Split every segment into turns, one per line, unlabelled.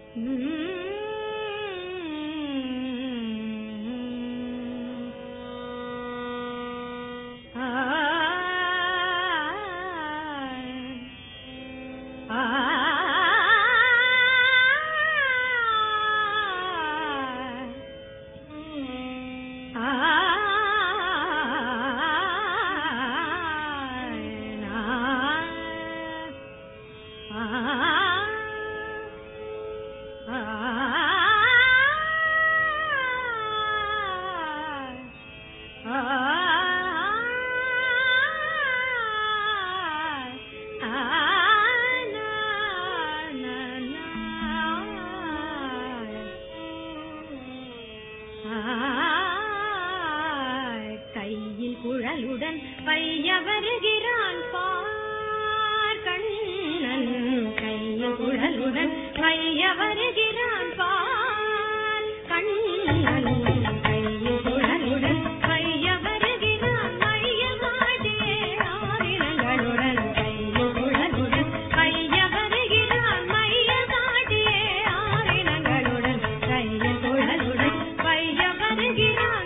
கையில் குழலுடன் பைய வருகிறான் பார் கண்ணன், கையில் குழலுடன் பைய வருகிறான் பார் கண்ணன், கையில் குழலுடன் பைய வருகிறான் மையமாடியே ஆரினங்களுடன், கையில் குழலுடன் பைய வருகிறான் மையமாடியே ஆரினங்களுடன், கையில் குழலுடன் பைய வருகிறான்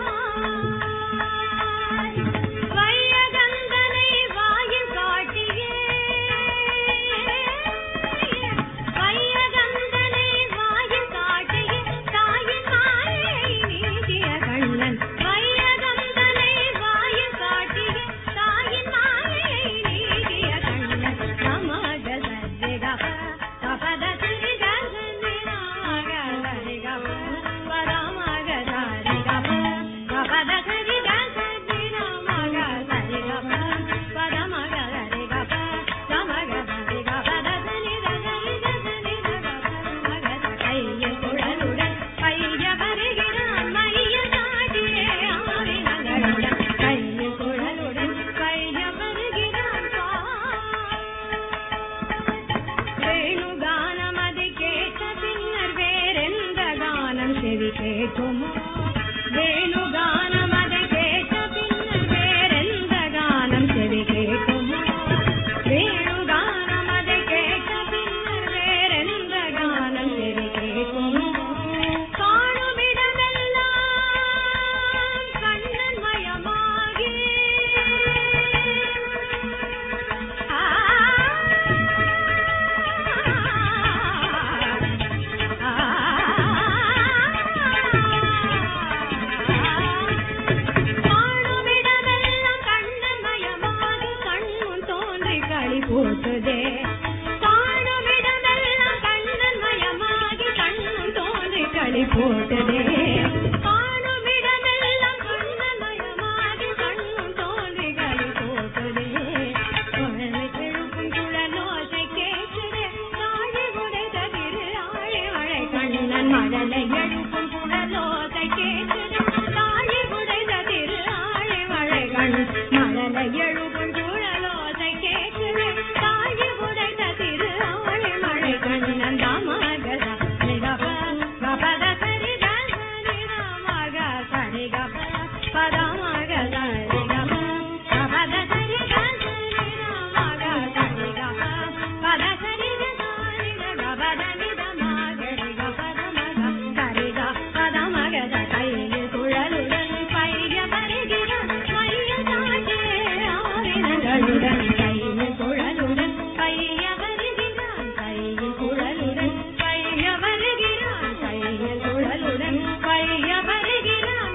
கேட்குமோ வேணுகானம் அதை கேட்ட பின்னர் வேறெந்த கானம் செவி கேட்குமோ, வேணுகானம் அதை கேட்ட பின்னர் வேறெந்த கானம் செவி கேட்குமோ, காணுமிடமெல்லாம் கண்ணன் மயமாகி போட்டுதே, காணுமிடமெல்லாம் கண்ணன் மயமாகி கண்ணும் தோன்றி களி போட்டுதே, காணுமிடமெல்லாம் கண்ணன் மயமாகி கண்ணும் தோன்றி களி போட்டுதே, குழலை எழுப்பும் குழலோசை கேட்குதே, தாழி உடைத்த திரு ஆழி மழை கண்ணன் மழலை எழுப்பும் குழலோசை கேட்குதே, தாழி உடைத்த திரு ஆழி மழை கண் மழலை எழுப்பும் குழலோசை கேட்குதே, தாழி உடைத்த திரு ஆழி மழை கண்ணன் தாமகதா நிகப கபத சரிதா நிராமக சரிகப பதமகதா நிகப கபத சரிதா நிராமக சரிகப பத சரிதா நிகபத நிதமக நிகபதமக சரிகா பதமகத கையில் குழலுடன் பைய வருகிறான் மைய தாண்டே ஆரினங்களுடன், கையில் குழலுடன் பைய வருகிறான், கையில் குழலுடன் பைய வருகிறான், கையில் குழலுடன் பைய வருகிறான்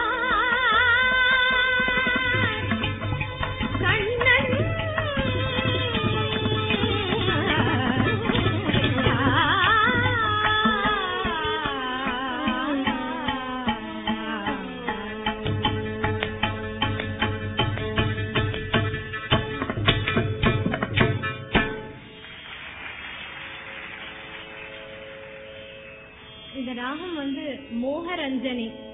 கண்ணன். இந்த ராகம் மோகரஞ்சனி.